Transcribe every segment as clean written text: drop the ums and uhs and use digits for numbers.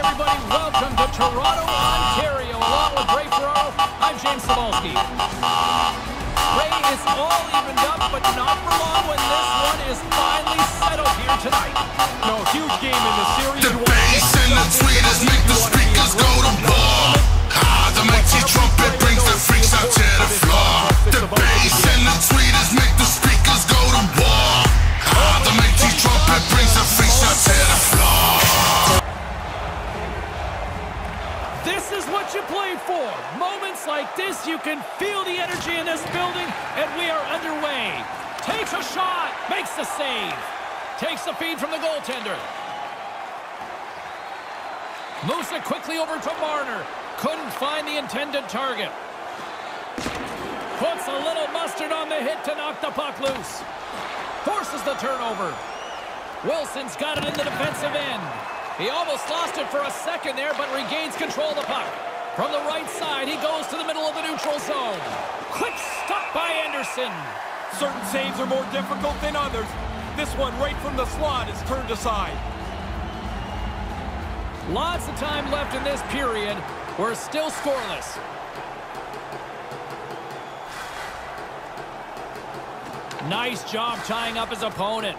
everybody. Welcome to Toronto, Ontario. Along with Ray Ferraro, I'm James Cebulski. Ray, it's all evened up, but not for long when this one is finally settled here tonight. No, huge game in the series. The bass and the tweeters make the speakers go to war. The mighty trumpet brings the freaks out to the floor. The bass and the tweeters make the speakers go to war. The mighty trumpet brings the freaks out to the floor. This is what you play for. Moments like this, you can feel the energy in this building, and we are underway. Takes a shot, makes the save. Takes the feed from the goaltender. Moves it quickly over to Marner. Couldn't find the intended target. Puts a little mustard on the hit to knock the puck loose. Forces the turnover. Wilson's got it in the defensive end. He almost lost it for a second there, but regains control of the puck. From the right side, he goes to the middle of the neutral zone. Quick stop by Anderson. Certain saves are more difficult than others. This one right from the slot is turned aside. Lots of time left in this period. We're still scoreless. Nice job tying up his opponent.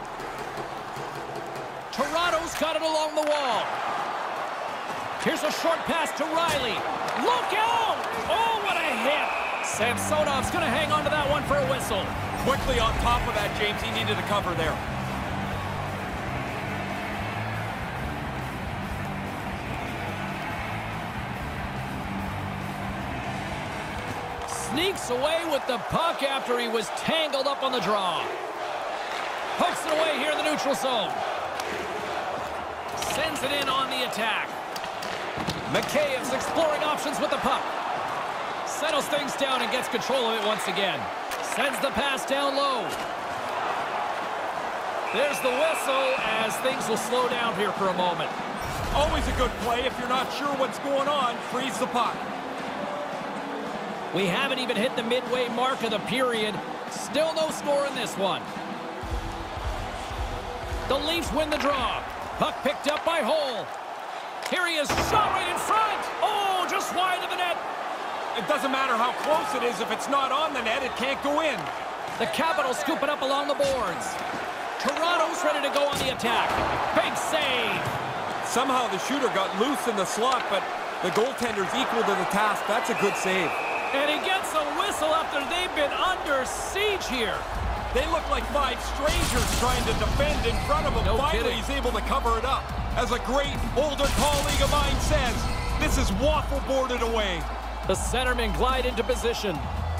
Toronto's got it along the wall. Here's a short pass to Riley. Look out! Oh, what a hit! Samsonov's going to hang on to that one for a whistle. Quickly on top of that, James. He needed a cover there. Sneaks away with the puck after he was tangled up on the draw. Pokes it away here in the neutral zone. Sends it in on the attack. McKaev's exploring options with the puck. Settles things down and gets control of it once again. Sends the pass down low. There's the whistle as things will slow down here for a moment. Always a good play. If you're not sure what's going on, freeze the puck. We haven't even hit the midway mark of the period. Still no score in this one. The Leafs win the draw. Puck picked up by Hull. Here he is, shot right in front. Oh, just wide of the net. It doesn't matter how close it is. If it's not on the net, it can't go in. The Capitals scoop it up along the boards. Toronto's ready to go on the attack. Big save. Somehow the shooter got loose in the slot, but the goaltender's equal to the task. That's a good save. And he gets a whistle after they've been under siege here. They look like five strangers trying to defend in front of him. No Finally, kidding. he's able to cover it up. As a great older colleague of mine says, this is waffle boarded away. The centermen glide into position.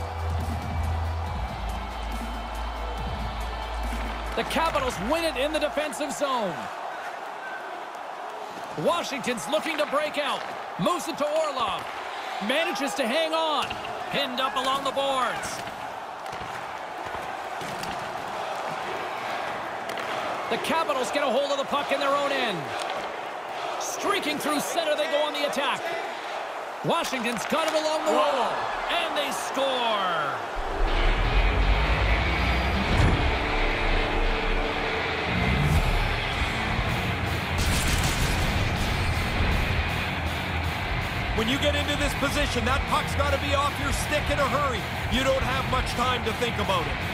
The Capitals win it in the defensive zone. Washington's looking to break out. Moves it to Orlov. Manages to hang on. Pinned up along the boards. The Capitals get a hold of the puck in their own end. Streaking through center, they go on the attack. Washington's got it along the wall. And they score. When you get into this position, that puck's got to be off your stick in a hurry. You don't have much time to think about it.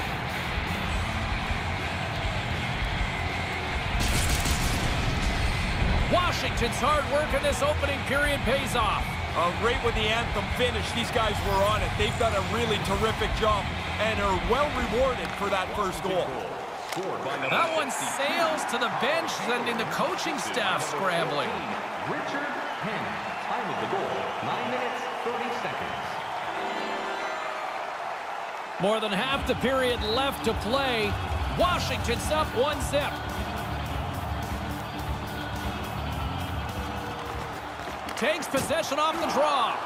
Washington's hard work in this opening period pays off. Right when the anthem finished, these guys were on it. They've done a really terrific job and are well rewarded for that first goal. That one sails to the bench, sending the coaching staff scrambling. Richard Penn. Time of the goal, 9 minutes, 30 seconds. More than half the period left to play. Washington's up 1-0. Takes possession off the draw.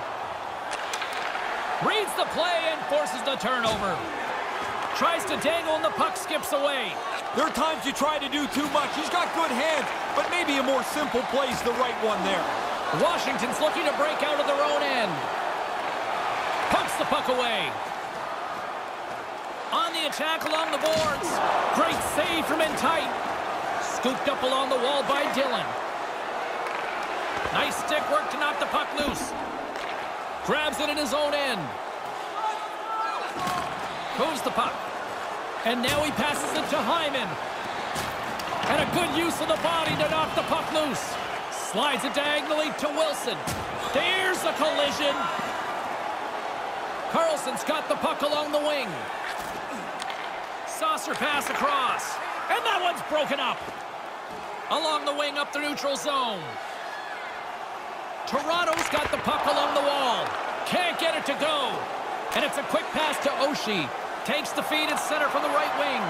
Reads the play and forces the turnover. Tries to dangle and the puck skips away. There are times you try to do too much. He's got good hands, but maybe a more simple play's the right one there. Washington's looking to break out of their own end. Pumps the puck away. On the attack along the boards. Great save from in tight. Scooped up along the wall by Dillon. Nice stick work to knock the puck loose. Grabs it in his own end. Moves the puck. And now he passes it to Hyman. And a good use of the body to knock the puck loose. Slides it diagonally to Wilson. There's a collision. Carlson's got the puck along the wing. Saucer pass across. And that one's broken up. Along the wing up the neutral zone. Toronto's got the puck along the wall. Can't get it to go. And it's a quick pass to Oshie. Takes the feed at center from the right wing.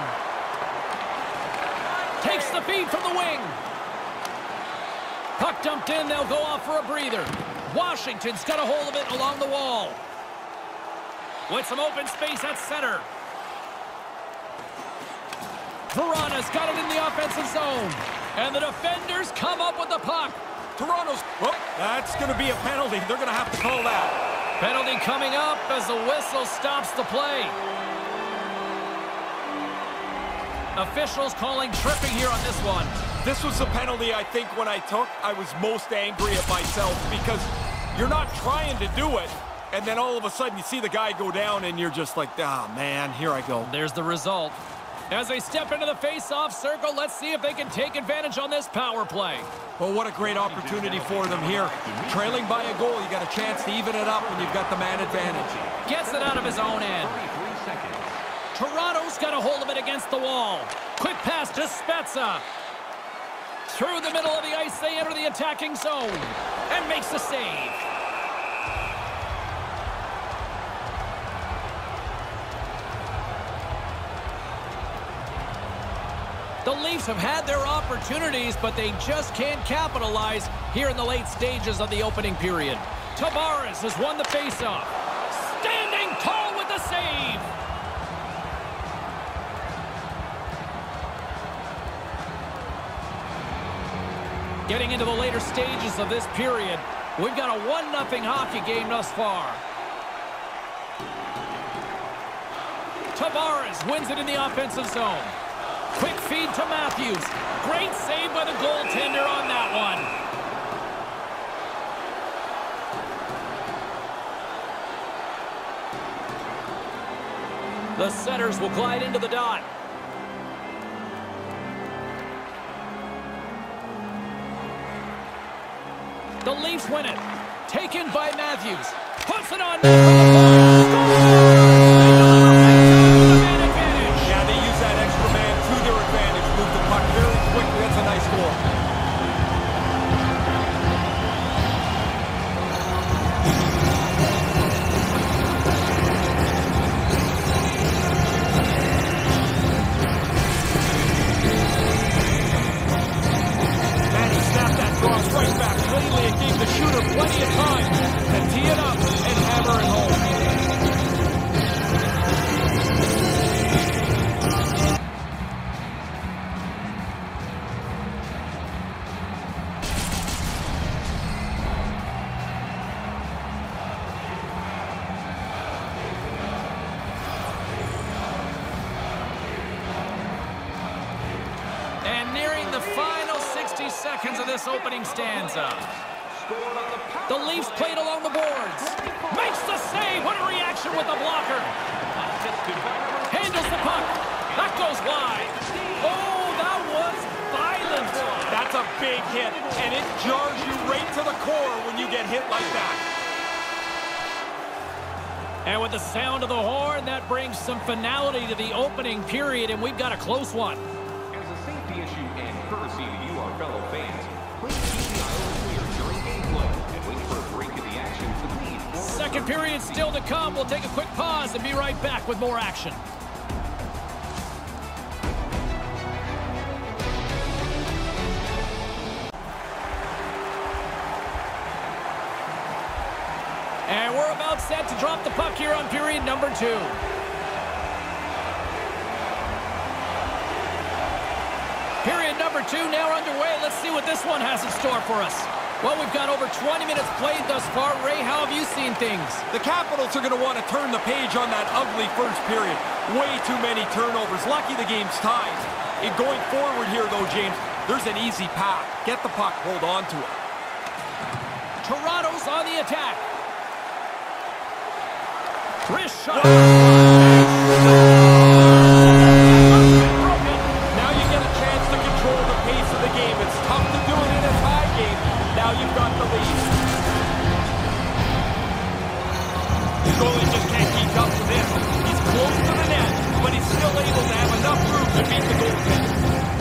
Takes the feed from the wing. Puck dumped in. They'll go off for a breather. Washington's got a hold of it along the wall. With some open space at center. Verana's got it in the offensive zone. And the defenders come up with the puck. Toronto's... Well, that's going to be a penalty. They're going to have to call that. Penalty coming up as the whistle stops the play. Officials calling tripping here on this one. This was a penalty I think when I took, I was most angry at myself because you're not trying to do it, and then all of a sudden you see the guy go down and you're just like, ah, man, here I go. There's the result. As they step into the face-off circle, let's see if they can take advantage on this power play. Well, what a great opportunity for them here. Trailing by a goal, you got a chance to even it up when you've got the man advantage. Gets it out of his own end. Toronto's got a hold of it against the wall. Quick pass to Spezza. Through the middle of the ice, they enter the attacking zone. And makes the save. The Leafs have had their opportunities, but they just can't capitalize here in the late stages of the opening period. Tavares has won the faceoff. Standing tall with the save. Getting into the later stages of this period, we've got a 1-0 hockey game thus far. Tavares wins it in the offensive zone. Quick feed to Matthews. Great save by the goaltender on that one. The setters will glide into the dot. The Leafs win it. Taken by Matthews. Puts it on net. Yeah, they use that extra man to their advantage. Move the puck very quickly. That's a nice goal. Right back. Cleanly, it gave the shooter plenty of time to tee it up and hammer it home. And nearing the final 60 seconds of this opening stanza. The Leafs played along the boards. Makes the save. What a reaction with the blocker. Handles the puck. That goes wide. Oh, that was violent. That's a big hit, and it jars you right to the core when you get hit like that. And with the sound of the horn, that brings some finality to the opening period, and we've got a close one. As a safety issue and courtesy to you, our fellow fans, please keep the aisle clear during gameplay and wait for a break in the action to lead. Second period still to come. We'll take a quick pause and be right back with more action. And we're about set to drop the puck here on period number 2. Period number 2 now underway. Let's see what this one has in store for us. Well, we've got over 20 minutes played thus far. Ray, how have you seen things? The Capitals are going to want to turn the page on that ugly first period. Way too many turnovers. Lucky the game's tied. Going forward here, though, James, there's an easy path. Get the puck, hold on to it. Toronto's on the attack. Wrist shot. Now you get a chance to control the pace of the game. It's tough to do it in a tie game. Now you've got the lead. The goalie just can't keep up with this. He's close to the net, but he's still able to have enough room to beat the goaltender.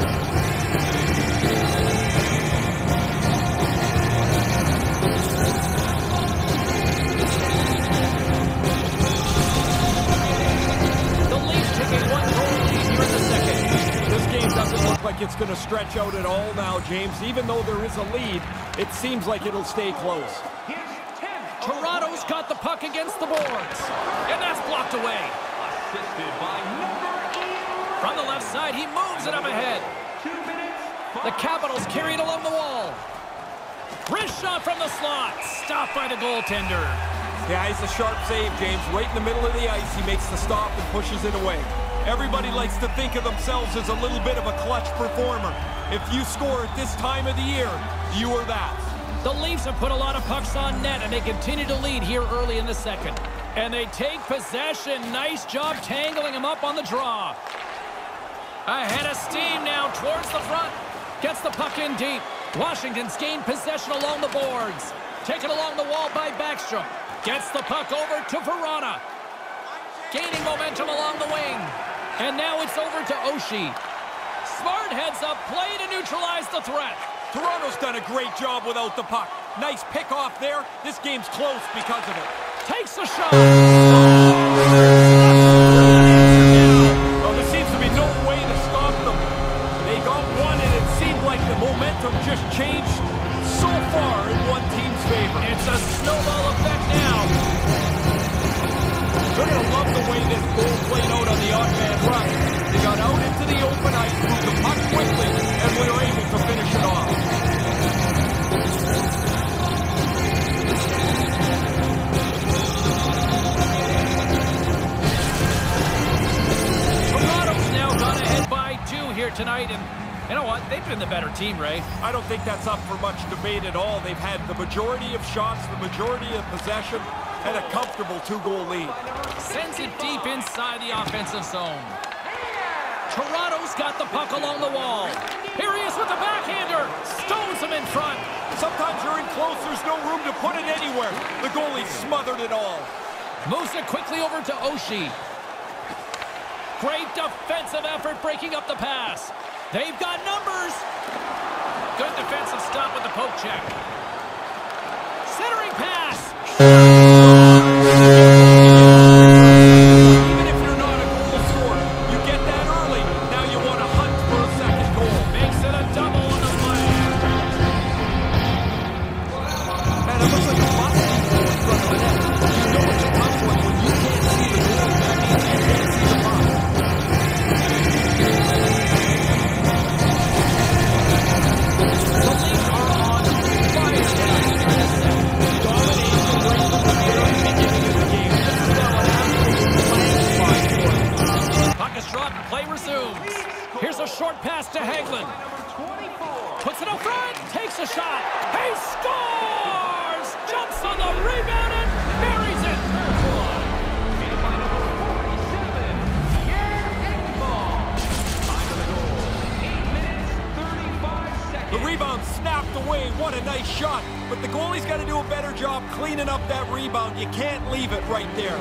Like it's going to stretch out at all now, James. Even though there is a lead, it seems like it'll stay close. Toronto's got the puck against the boards, and that's blocked away. Assisted by number 8. From the left side, he moves it up ahead. 2 minutes. The Capitals carry it along the wall. Wrist shot from the slot, stopped by the goaltender. Yeah, he's a sharp save, James. Right in the middle of the ice, he makes the stop and pushes it away. Everybody likes to think of themselves as a little bit of a clutch performer. If you score at this time of the year, you are that. The Leafs have put a lot of pucks on net, and they continue to lead here early in the second. And they take possession. Nice job tangling him up on the draw. Ahead of steam now towards the front. Gets the puck in deep. Washington's gained possession along the boards. Taken along the wall by Backstrom. Gets the puck over to Verona. Gaining momentum along the wing. And now it's over to Oshie. Smart heads up play to neutralize the threat. Toronto's done a great job without the puck. Nice pick off there. This game's close because of it. Takes a shot. Well, there seems to be no way to stop them. They got one, and it seemed like the momentum just changed so far in one team's favor. It's a snowball effect now. They're going to love the way this goal played out on the odd man rush. They got out into the open ice, moved the puck quickly, and we were able to finish it off. Toronto's now gone ahead by 2 here tonight, and you know what? They've been the better team, Ray. I don't think that's up for much debate at all. They've had the majority of shots, the majority of possession, and a comfortable 2-goal lead. Sends it deep inside the offensive zone. Toronto's got the puck along the wall. Here he is with the backhander. Stones him in front. Sometimes you're in close, there's no room to put it anywhere. The goalie smothered it all. Moves it quickly over to Oshie. Great defensive effort breaking up the pass. They've got numbers. Good defensive stop with the poke check. Centering pass. Even if you're not a goal scorer, you get that early. Now you want to hunt for a second goal. Makes it a double on the play. Man, it looks like a boxing goal in front of the net. You know it's a tough one when you can't see the goal. That means you can't see the puck. The Leafs are on fire tonight in the second. Domination right from the very beginning of the game. This is now an absolute landslide for them. Puck is dropped and play resumes. Here's a short pass to Hagelin. Puts it up front. Takes a shot. He scores! Jumps on the rebound and buries it. The rebound snapped away. What a nice shot. But the goalie's got to do a better job cleaning up that rebound. You can't leave it right there.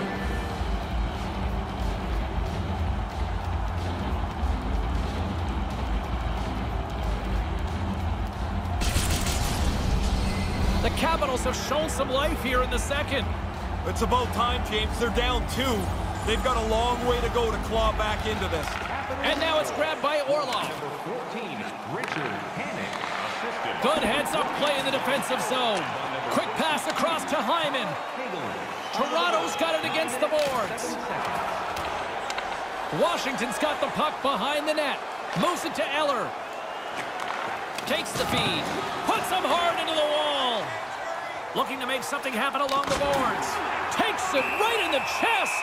The Capitals have shown some life here in the second. It's about time, James. They're down 2. They've got a long way to go to claw back into this. And now it's grabbed by Orlov. Number 14, Richard Hannick. Assisted. Good heads-up play in the defensive zone. Quick pass across to Hyman. Toronto's got it against the boards. Washington's got the puck behind the net. Moves it to Eller. Takes the feed. Puts him hard into the wall. Looking to make something happen along the boards. Takes it right in the chest.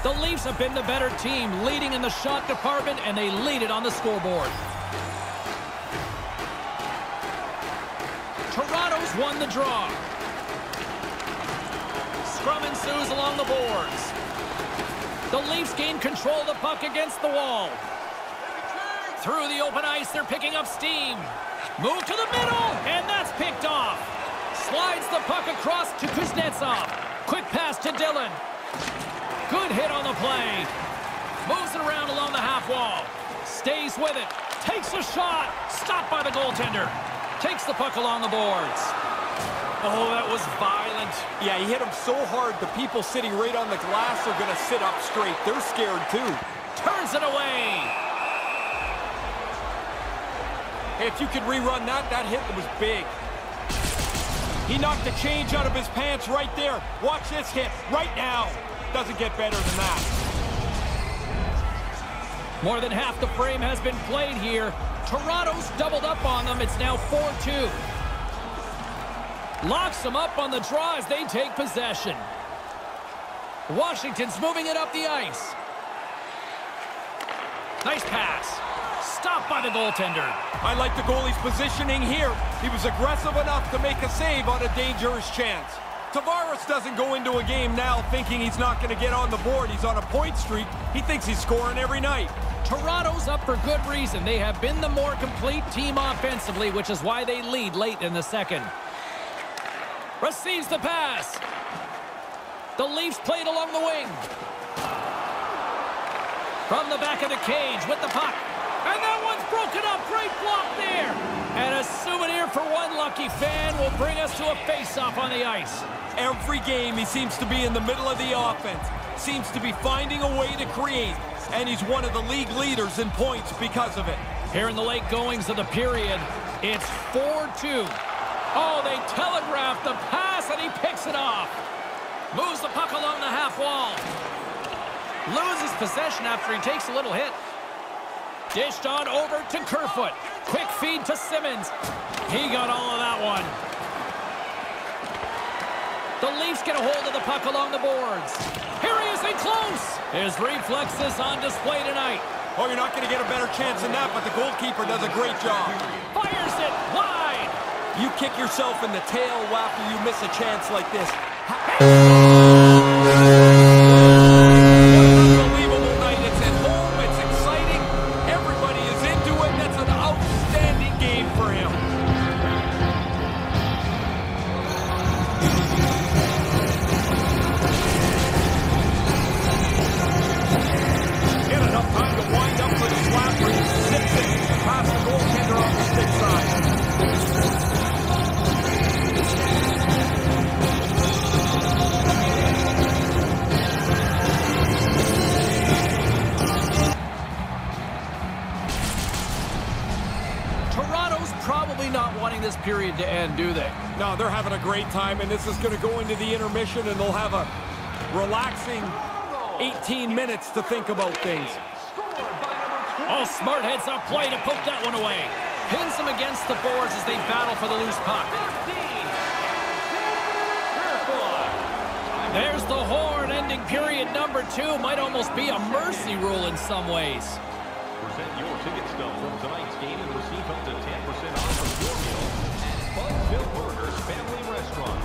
The Leafs have been the better team, leading in the shot department, and they lead it on the scoreboard. Toronto's won the draw. Scrum ensues along the boards. The Leafs gain control of the puck against the wall. Through the open ice, they're picking up steam. Move to the middle, and that's picked off. Slides the puck across to Kuznetsov. Quick pass to Dillon. Good hit on the play. Moves it around along the half wall. Stays with it. Takes a shot. Stopped by the goaltender. Takes the puck along the boards. Oh, that was violent. Yeah, he hit him so hard, the people sitting right on the glass are going to sit up straight. They're scared, too. Turns it away. Hey, if you could rerun that, that hit was big. He knocked the change out of his pants right there. Watch this hit right now. Doesn't get better than that. More than half the frame has been played here. Toronto's doubled up on them. It's now 4-2. Locks them up on the draw as they take possession. Washington's moving it up the ice. Nice pass. Stopped by the goaltender. I like the goalie's positioning here. He was aggressive enough to make a save on a dangerous chance. Tavares doesn't go into a game now thinking he's not going to get on the board. He's on a point streak. He thinks he's scoring every night. Toronto's up for good reason. They have been the more complete team offensively, which is why they lead late in the second. Receives the pass. The Leafs played along the wing. From the back of the cage with the puck. And that one's broken up. Great block there. And a souvenir for one lucky fan will bring us to a face-off on the ice. Every game he seems to be in the middle of the offense. Seems to be finding a way to create. And he's one of the league leaders in points because of it. Here in the late goings of the period, it's 4-2. Oh, they telegraphed the pass, and he picks it off. Moves the puck along the half wall. Loses possession after he takes a little hit. Dished on over to Kerfoot. Quick feed to Simmons. He got all of that one. The Leafs get a hold of the puck along the boards. Here he is in close. His reflexes on display tonight. Oh, you're not going to get a better chance than that, but the goalkeeper does a great job. Fires it wide. You kick yourself in the tail after you miss a chance like this. Unbelievable night. It's at home. It's exciting. Everybody is into it. That's an outstanding game for him. Get enough time to wind up for the slap where he zips it past the goaltender on the stick side. Probably not wanting this period to end, do they? No, they're having a great time, and this is going to go into the intermission, and they'll have a relaxing 18 minutes to think about things. Oh, smart heads up play to poke that one away. Pins them against the boards as they battle for the loose puck. There's the horn ending period number 2. Might almost be a mercy rule in some ways. Present your ticket stub from tonight's game and receive up to 10% off of your meal at Buzzville Burgers Family Restaurant.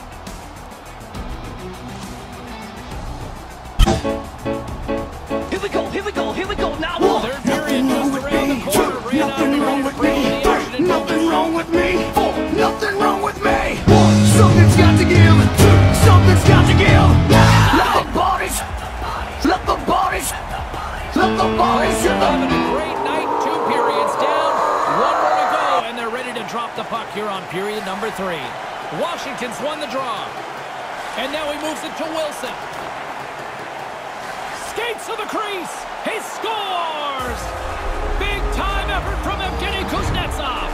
Here we go, now. Third period just around the corner. Nothing wrong with me. Nothing wrong with me. Nothing wrong with me. Something's got to give. Something's got to give. Let the bodies. Let the bodies. Let the bodies. Having a great night. 2 periods down. 1 more to go, and they're ready to drop the puck here on period number 3. Washington's won the draw. And now he moves it to Wilson. Skates to the crease. He scores! Big time effort from Evgeny Kuznetsov.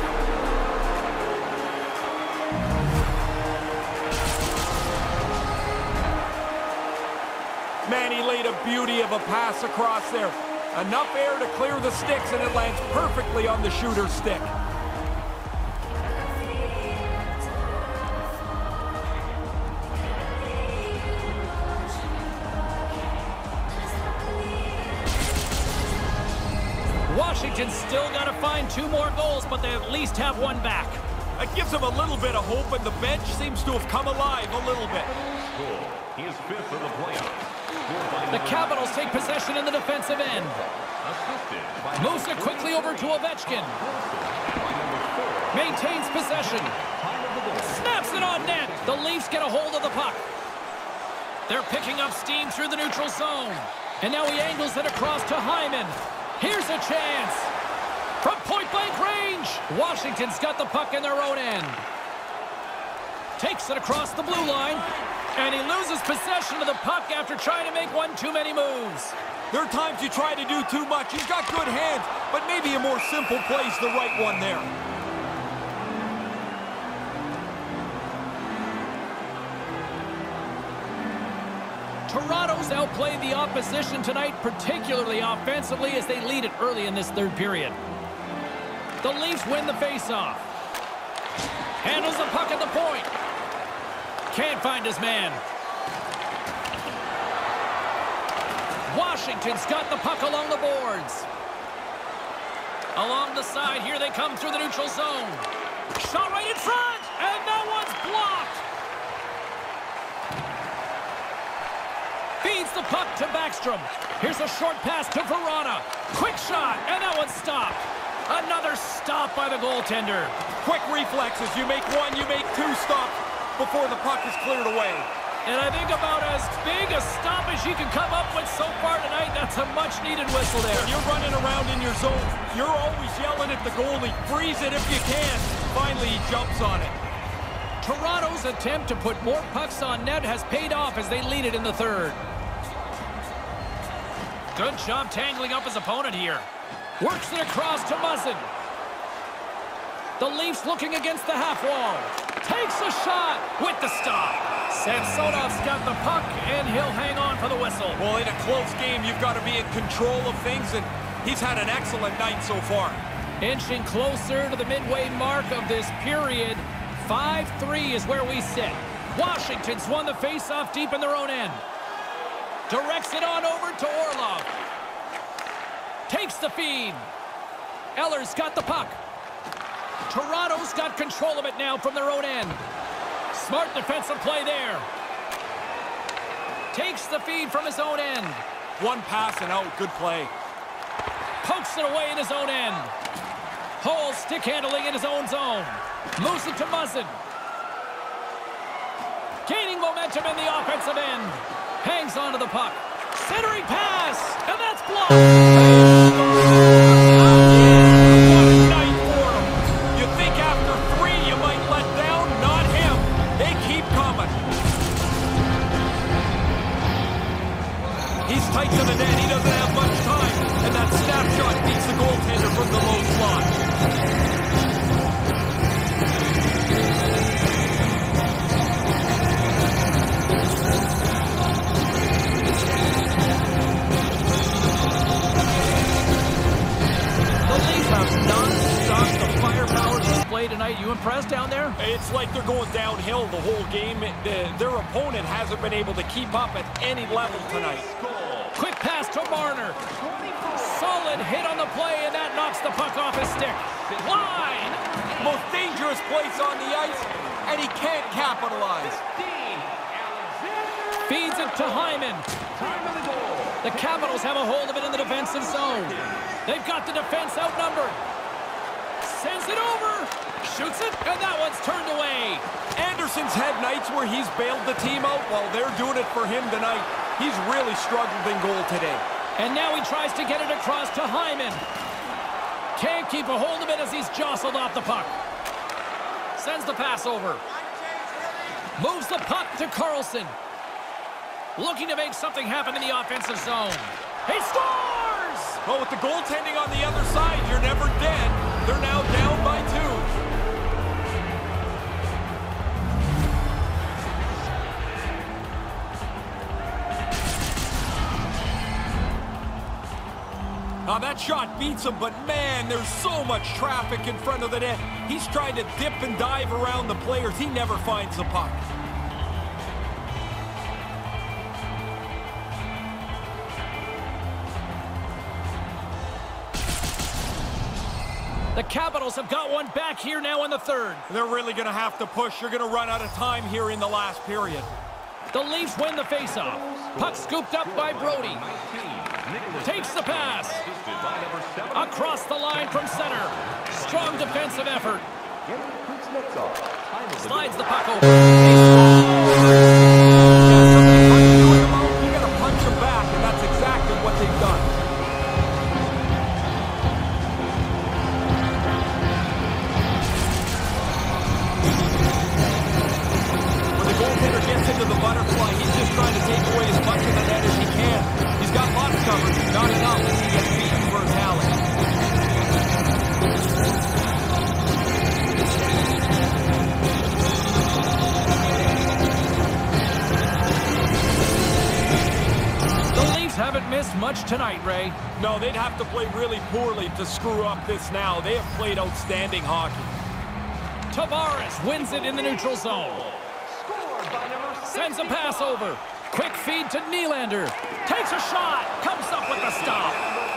Man, he laid a beauty of a pass across there. Enough air to clear the sticks, and it lands perfectly on the shooter's stick. Washington's still got to find 2 more goals, but they at least have 1 back. That gives them a little bit of hope, and the bench seems to have come alive a little bit. Goal. He is 5th of the playoffs. The Capitals take possession in the defensive end. Moves it quickly over to Ovechkin. Maintains possession. Snaps it on net. The Leafs get a hold of the puck. They're picking up steam through the neutral zone. And now he angles it across to Hyman. Here's a chance. From point-blank range. Washington's got the puck in their own end. Takes it across the blue line. And he loses possession of the puck after trying to make one too many moves. There are times you try to do too much. He's got good hands, but maybe a more simple play's the right one there. Toronto's outplayed the opposition tonight, particularly offensively, as they lead it early in this 3rd period. The Leafs win the faceoff. Handles the puck at the point. Can't find his man. Washington's got the puck along the boards. Along the side, here they come through the neutral zone. Shot right in front, and that one's blocked. Feeds the puck to Backstrom. Here's a short pass to Verona. Quick shot, and that one's stopped. Another stop by the goaltender. Quick reflexes. You make one, you make 2 stops before the puck is cleared away. And I think about as big a stop as you can come up with so far tonight. That's a much-needed whistle there. When you're running around in your zone, you're always yelling at the goalie, freeze it if you can. Finally, he jumps on it. Toronto's attempt to put more pucks on net has paid off as they lead it in the 3rd. Good job tangling up his opponent here. Works it across to Muzzin. The Leafs looking against the half wall. Takes a shot with the stop. Samsonov's got the puck, and he'll hang on for the whistle. Well, in a close game, you've got to be in control of things, and he's had an excellent night so far. Inching closer to the midway mark of this period. 5-3 is where we sit. Washington's won the faceoff deep in their own end. Directs it on over to Orlov. Takes the feed. Eller's got the puck. Toronto's got control of it now from their own end. Smart defensive play there. Takes the feed from his own end. One pass and out. Good play. Pokes it away in his own end. Hole stick handling in his own zone. Moves it to Muzzin. Gaining momentum in the offensive end. Hangs onto the puck. Centering pass. And that's blocked. What a night for him. You think after 3 you might let down? Not him. They keep coming. He's tight to the net. He doesn't have much time. And that snapshot beats the goaltender from the low slot. Tonight, you impressed down there? It's like they're going downhill the whole game. Their opponent hasn't been able to keep up at any level tonight. Quick pass to Marner. Solid hit on the play, and that knocks the puck off his stick. Line! Most dangerous place on the ice, and he can't capitalize. Feeds it to Hyman. The Capitals have a hold of it in the defensive zone. They've got the defense outnumbered. Sends it over. Shoots it, and that one's turned away. Anderson's had nights where he's bailed the team out while they're doing it for him tonight. He's really struggled in goal today. And now he tries to get it across to Hyman. Can't keep a hold of it as he's jostled off the puck. Sends the pass over. Moves the puck to Carlson. Looking to make something happen in the offensive zone. He scores! Well, with the goaltending on the other side, you're never dead. They're now down by 2. Now that shot beats him, but man, there's so much traffic in front of the net. He's trying to dip and dive around the players. He never finds the puck. The Capitals have got one back here now in the third. They're really going to have to push. You're going to run out of time here in the last period. The Leafs win the faceoff. Puck scooped up by Brody. Takes the pass. Across the line from center. Strong defensive effort. Slides the puck over. You got to punch them back, and that's exactly what they've done. When the goaltender gets into the butterfly, he's just trying to take away as much of the net as he can. He's got lots covered, not enough as he gets beaten for his talent. Haven't missed much tonight, Ray. No, they'd have to play really poorly to screw up this now. They have played outstanding hockey. Tavares wins it in the neutral zone. Sends a pass over. Quick feed to Nylander. Takes a shot. Comes up with the stop.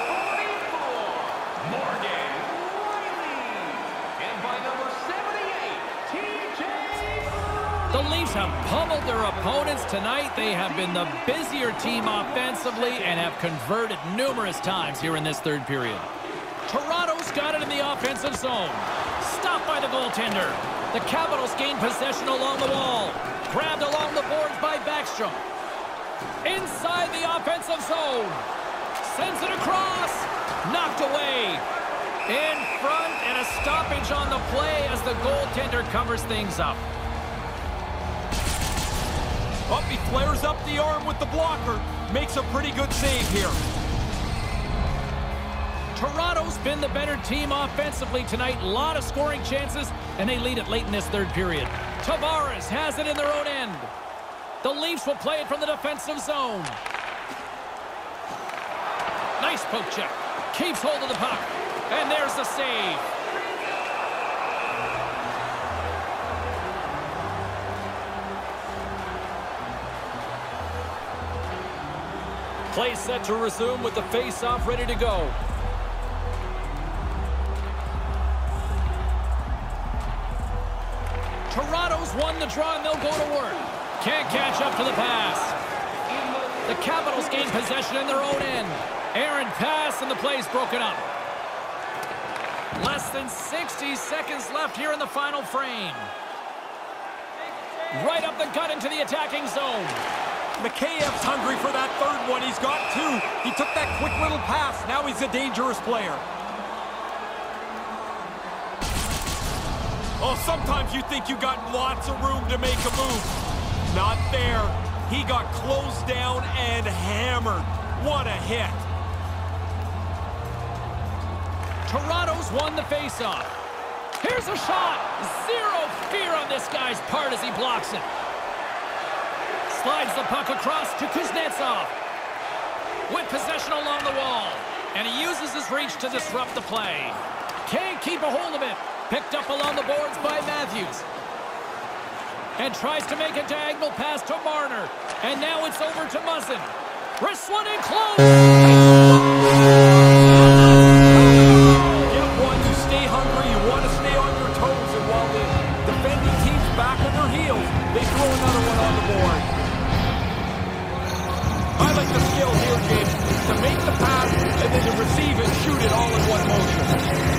The Leafs have pummeled their opponents tonight. They have been the busier team offensively and have converted numerous times here in this third period. Toronto's got it in the offensive zone. Stopped by the goaltender. The Capitals gain possession along the wall. Grabbed along the boards by Backstrom. Inside the offensive zone. Sends it across. Knocked away. In front and a stoppage on the play as the goaltender covers things up. Up, he flares up the arm with the blocker. Makes a pretty good save here. Toronto's been the better team offensively tonight. A lot of scoring chances, and they lead it late in this third period. Tavares has it in their own end. The Leafs will play it from the defensive zone. Nice poke check. Keeps hold of the puck. And there's the save. Play set to resume with the face-off ready to go. Toronto's won the draw and they'll go to work. Can't catch up to the pass. The Capitals gain possession in their own end. Errant pass and the play's broken up. Less than 60 seconds left here in the final frame. Right up the gut into the attacking zone. Mikheyev's hungry for that third one. He's got two. He took that quick little pass. Now he's a dangerous player. Oh, sometimes you think you got lots of room to make a move. Not there. He got closed down and hammered. What a hit. Toronto's won the faceoff. Here's a shot. Zero fear on this guy's part as he blocks it. Slides the puck across to Kuznetsov. With possession along the wall. And he uses his reach to disrupt the play. Can't keep a hold of it. Picked up along the boards by Matthews. And tries to make a diagonal pass to Marner. And now it's over to Muzzin. Wrists one in close. Get one, you stay hungry, you want to stay on your toes. And while the defending team's back on their heels, they throw another one on the board. I like the skill here, James, to make the pass and then to receive and shoot it all in one motion.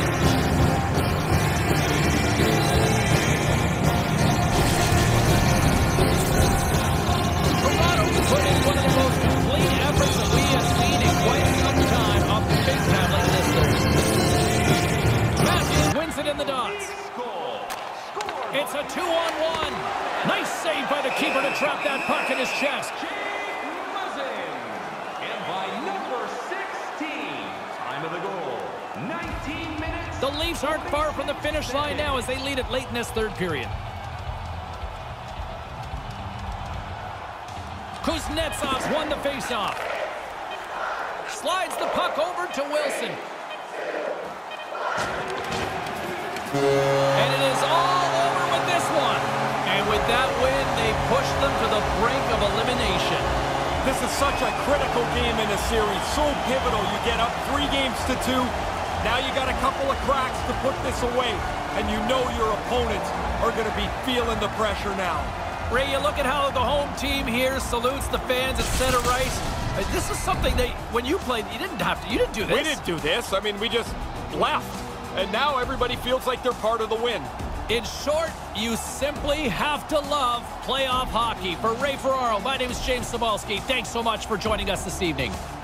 Toronto's put in one of the most complete efforts that we have seen in quite some time on big time like this third. Matthews wins it in the dots. It's a 2-on-1. Nice save by the keeper to trap that puck in his chest. The Leafs aren't far from the finish line now as they lead it late in this third period. Kuznetsov's won the faceoff. Slides the puck over to Wilson. And it is all over with this one. And with that win, they push them to the brink of elimination. This is such a critical game in a series, so pivotal. You get up 3-2. now you got a couple of cracks to put this away, and you know your opponents are going to be feeling the pressure now. Ray, you look at how the home team here salutes the fans at center ice. This is something that, when you played, you didn't do this. We didn't do this. I mean, we just left. And now everybody feels like they're part of the win. In short, you simply have to love playoff hockey. For Ray Ferraro, my name is James Cybulski. Thanks so much for joining us this evening.